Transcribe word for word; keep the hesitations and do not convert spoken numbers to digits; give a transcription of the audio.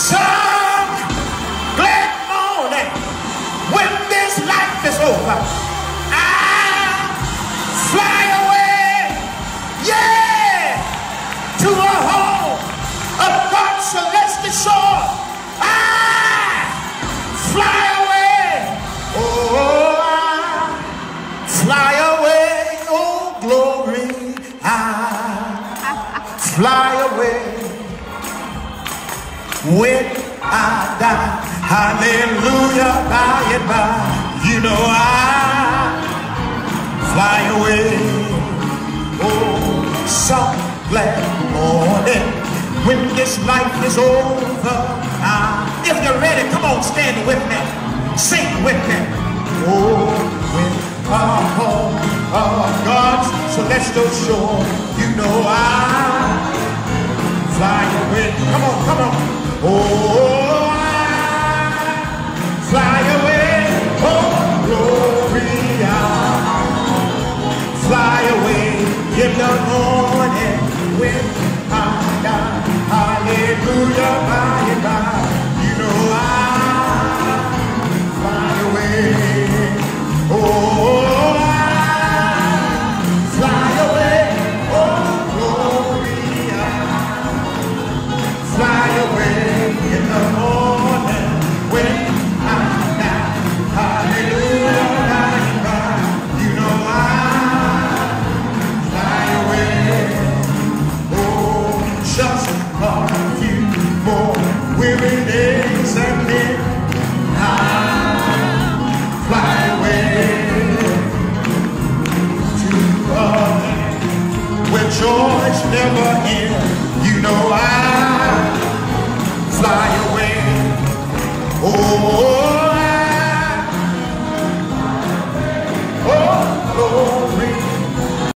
some glad morning when this life is over. I'll fly away, yeah, to a home of God's celestial shore. I fly away, oh, I fly away, oh glory, I fly away when I die. Hallelujah, by and by, you know I fly away. Oh, some glad morning when this life is over. Ah, if you're ready, come on, stand with me, sing with me. Oh, when our home of God's celestial shore, you know I fly away. Come on, come on. Oh, I fly away. Oh, glory, I fly away in the morning when I die. Hallelujah, by and by, you know I fly away. Oh, I fly away. Oh, glory, I fly away in the morning when I die. Hallelujah, by and by, you know I fly away. Oh, just a few more weary days and then I fly away to a land where joys never end. You know I fly away. Oh,